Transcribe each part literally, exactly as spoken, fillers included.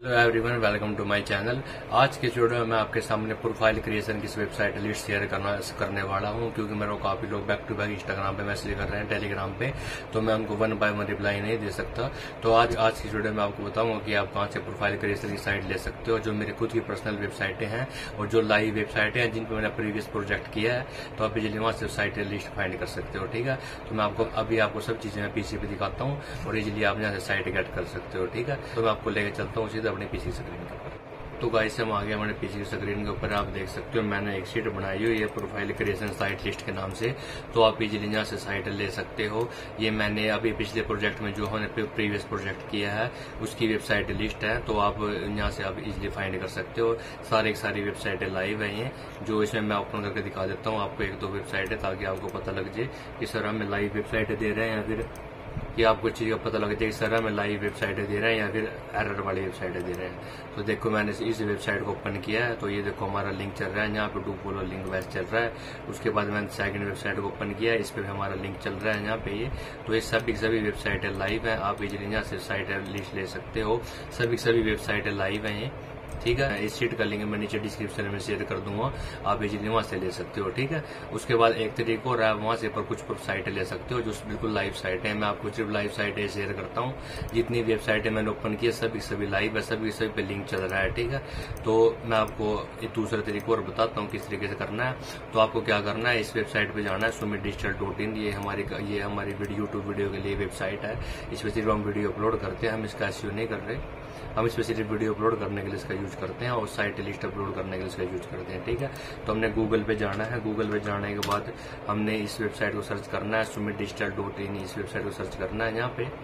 Hello everyone, welcome to my channel. आज के video में मैं आपके सामने प्रोफाइल क्रिएशन की वेबसाइट लिस्ट शेयर करना करने वाला हूं, क्योंकि मेरे को काफी लोग बैक टू बैक इंस्टाग्राम पे मैसेज कर रहे हैं, टेलीग्राम पे, तो मैं उनको वन बाय वन रिप्लाई नहीं दे सकता। तो आज आज की वीडियो में आपको बताऊंगा कि आप कहां से प्रोफाइल क्रिएशन की साइट ले सकते हो, जो मेरी खुद की पर्सनल वेबसाइटें हैं और जो लाइव वेबसाइटें हैं जिन पर मैंने प्रीवियस प्रोजेक्ट किया है, तो आप इजिली वहां से साइट लिस्ट फाइंड कर सकते हो। ठीक है, तो मैं आपको अभी आपको सब चीजें मैं पीसी पे दिखाता हूँ और इजिली आप यहाँ से साइट गेट कर सकते हो। ठीक है, तो मैं आपको लेकर चलता हूँ सीधे अपने पीसी स्क्रीन के ऊपर। तो गाइस हम आ गए हमारे पीसी स्क्रीन के ऊपर। आप देख सकते हो मैंने एक शीट बनाई हुई है प्रोफाइल क्रिएशन साइट लिस्ट के नाम से, तो आप इजिली यहाँ से साइट ले सकते हो। ये मैंने अभी पिछले प्रोजेक्ट में जो हमने प्रीवियस प्रोजेक्ट किया है उसकी वेबसाइट लिस्ट है, तो आप यहाँ से आप इजिली फाइंड कर सकते हो। सारी सारी वेबसाइटें लाइव है ये, जो इसमें मैं ओपन करके दिखा देता हूँ आपको एक दो वेबसाइट है, ताकि आपको पता लग जाए कि सर हमें लाइव वेबसाइटें दे रहे हैं या फिर कि आपको चीज का पता लग जाए कि सर हमें लाइव वेबसाइटें दे रहे हैं या फिर एरर वाली वेबसाइटें दे रहे हैं। तो देखो मैंने इस वेबसाइट को ओपन किया है, तो ये देखो हमारा लिंक चल रहा है, यहाँ पे डू फॉलो लिंक वैसे चल रहा है। उसके बाद मैंने सेकंड वेबसाइट को ओपन किया है, इस पे भी हमारा लिंक चल रहा है यहाँ पे ये। तो ये सभी सभी वेबसाइटें लाइव है, आप इजिली यहाँ से साइट लिस्ट ले सकते हो। सभी सभी वेबसाइटें लाइव है ये। ठीक है, इस शीट का लिंक मैं नीचे डिस्क्रिप्शन में शेयर कर दूंगा, आप इजीली वहां से ले सकते हो। ठीक है, उसके बाद एक तरीका और आप वहां से पर कुछ साइटें ले सकते हो जो बिल्कुल लाइव साइट है। मैं आपको सिर्फ लाइव साइटें शेयर करता हूँ। जितनी वेबसाइटें मैंने ओपन की है सभी सभी लाइव है, सभी सभी पे लिंक चल रहा है। ठीक है, तो मैं आपको एक दूसरा तरीका और बताता हूँ किस तरीके से करना है। तो आपको क्या करना है, इस वेबसाइट पे जाना है सुमित डिजिटल डॉट इन। ये हमारी ये हमारी यूट्यूब वीडियो के लिए वेबसाइट है। इस पर सिर्फ हम वीडियो अपलोड करते हैं, हम इसका एसईओ नहीं कर रहे, हम इस पर सिर्फ वीडियो अपलोड करने के लिए इसका यूज करते हैं और साइट लिस्ट अपलोड करने के लिए इसका यूज करते हैं। ठीक है, तो हमने गूगल पे जाना है। गूगल पे जाने के बाद हमने इस वेबसाइट को सर्च करना है, सुमित डिजिटल डॉट इन। इस वेबसाइट को सर्च करना है, यहाँ पे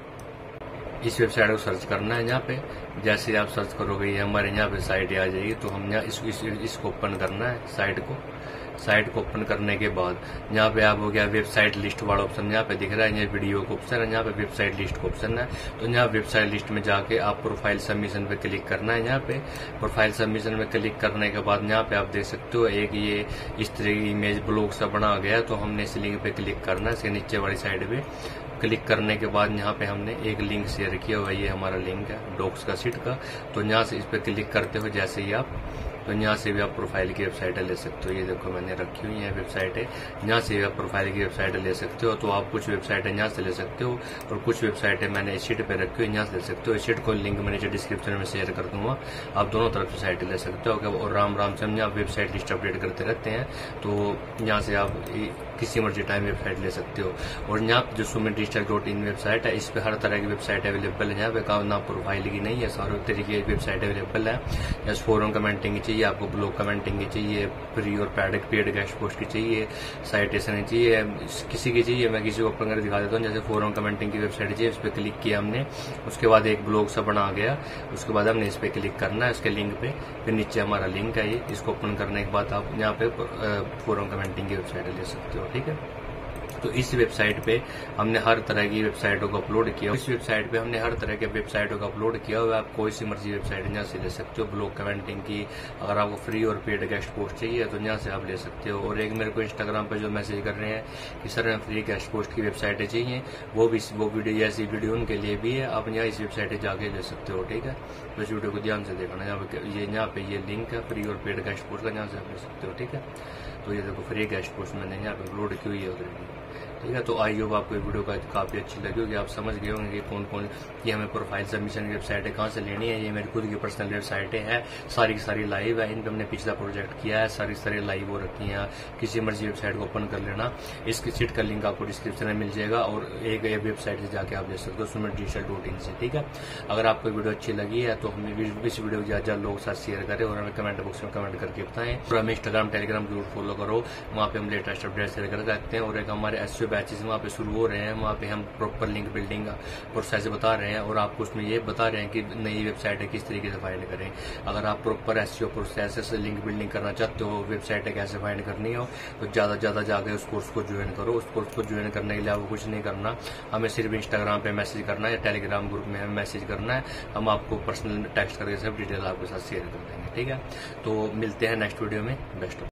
इस वेबसाइट को सर्च करना है। यहाँ पे जैसे आप सर्च करोगे ये हमारे यहाँ पे साइट आ जाएगी। तो हम यहाँ इस, इस, इसको ओपन करना है, साइट को साइट को ओपन करने के बाद यहाँ पे आप हो गया वेबसाइट लिस्ट वाला ऑप्शन यहाँ पे दिख रहा है, ये वीडियो का ऑप्शन है, यहाँ पे वेबसाइट लिस्ट का ऑप्शन है। तो यहाँ वेबसाइट लिस्ट में जाके आप प्रोफाइल सबमिशन पे क्लिक करना है। यहाँ पे प्रोफाइल सबमिशन में क्लिक करने के बाद यहाँ पे आप देख सकते हो एक ये इस तरह की इमेज ब्लॉग सा बना गया। तो हमने इस लिंक पे क्लिक करना है, इसके नीचे वाली साइड पे क्लिक करने के बाद यहाँ पे हमने एक लिंक शेयर किया हुआ, ये हमारा लिंक है डॉक्स का सीट का। तो यहाँ से इस पे क्लिक करते हो जैसे ही आप, तो यहाँ से भी आप प्रोफाइल की वेबसाइटें ले सकते हो। ये देखो मैंने रखी हुई है वेबसाइटें, यहाँ से भी आप प्रोफाइल की वेबसाइटें ले सकते हो। तो आप कुछ वेबसाइटें यहाँ से ले सकते हो और कुछ वेबसाइटें मैंने इस शीट पे रखी हुई यहाँ से ले सकते हो। इस शीट को लिंक मैं नीचे डिस्क्रिप्शन में शेयर कर दूंगा, आप दोनों तरफ से साइटें ले सकते हो। और राम राम से हम यहाँ वेबसाइट लिस्ट अपडेट करते रहते हैं, तो यहाँ से आप किसी मर्जी टाइम वेबसाइट ले सकते हो। और यहाँ जो Sumit digital dot in website है, इस पे हर तरह की वेबसाइट अवेलेबल है। यहाँ पे का ना प्रोफाइल की नहीं है, सारे तरीके की वेबसाइट अवेलेबल है। जैसे फोरम कमेंटिंग की चाहिए आपको, ब्लॉग कमेंटिंग की चाहिए, फ्री और पैड पेड गेस्ट पोस्ट की चाहिए, साइटेशन चाहिए, किसी की चाहिए मैं किसी को ओपन कर दिखा देता हूँ। जैसे फोरम कमेंटिंग की वेबसाइट चाहिए, उस पर क्लिक किया हमने, उसके बाद एक ब्लॉग सा बना गया, उसके बाद हमने इस पे क्लिक करना है, इसके लिंक पे, फिर नीचे हमारा लिंक है ये, इसको ओपन करने के बाद आप यहाँ पे फोरम कमेंटिंग की वेबसाइट ले सकते हो। ठीक है, तो इस वेबसाइट पे हमने हर तरह की वेबसाइटों को अपलोड किया। इस वेबसाइट पे हमने हर तरह के वेबसाइटों को अपलोड किया हुआ है। आप कोई सी मर्जी वेबसाइट यहाँ से ले सकते हो, ब्लॉग कमेंटिंग की। अगर आपको फ्री और पेड गेस्ट पोस्ट चाहिए तो यहाँ से आप ले सकते हो। और एक मेरे को इंस्टाग्राम पे जो मैसेज कर रहे हैं कि सर हमें फ्री गेस्ट पोस्ट की वेबसाइटें चाहिए, वो भी वो वीडियो ऐसी वीडियो उनके लिए भी है, आप यहाँ इस वेबसाइट जाके ले सकते हो। ठीक है, तो इस वीडियो को ध्यान से देखना। यहाँ पे ये यहाँ पे ये लिंक है फ्री और पेड गेस्ट पोस्ट का, यहाँ से आप ले सकते हो। ठीक है, तो ये देखो फ्री गेस्ट पोस्ट मैंने यहाँ पे अपलोड की हुई है ऑलरेडी। ठीक है, तो आई होप आपको वीडियो का काफी अच्छी लगी होगी, आप समझ गए होंगे कि कौन कौन की हमें प्रोफाइल सबमिशन की वेबसाइटें कहाँ से लेनी है। ये मेरी खुद की पर्सनल वेबसाइटें हैं, सारी की सारी लाइव है, इन पर हमने पिछला प्रोजेक्ट किया है, सारी सारी लाइव हो रखी हैं। किसी मर्जी वेबसाइट को ओपन कर लेना, इसकी सीट का लिंक आपको डिस्क्रिप्शन में मिल जाएगा और एक वेबसाइट से जाके आप ले सकते हो सुमित डिजिटल डॉट इन से। ठीक है, अगर आपको वीडियो अच्छी लगी है तो हमें इस वीडियो को ज्यादा ज्यादा लोगों के साथ शेयर करें और हमें कमेंट बॉक्स में कमेंट करके बताएं। और हमें इंस्टाग्राम टेलीग्राम जरूर फॉलो करो, वहाँ पे हम लेटेस्ट अपडेट शेयर कर सकते हैं। और एक हमारे एसईओ बैचेस वहाँ पे हो रहे हैं, वहाँ पे हम प्रॉपर लिंक बिल्डिंग का प्रोसेस बता रहे हैं और आपको उसमें ये बता रहे हैं कि नई वेबसाइटें किस तरीके से फाइंड करें। अगर आप प्रॉपर एसईओ प्रोसेस से लिंक बिल्डिंग करना चाहते हो, वेबसाइटें कैसे फाइंड करनी हो, तो ज्यादा ज्यादा जाके उस कोर्स को ज्वाइन करो। उस कोर्स को ज्वाइन करने के लिए आपको कुछ नहीं करना, हमें सिर्फ इंस्टाग्राम पे मैसेज करना है या टेलीग्राम ग्रुप में हमें मैसेज करना है, हम आपको पर्सनल टेक्स्ट करके सब डिटेल आपके साथ शेयर कर देंगे। ठीक है, तो मिलते हैं नेक्स्ट वीडियो में। बेस्ट।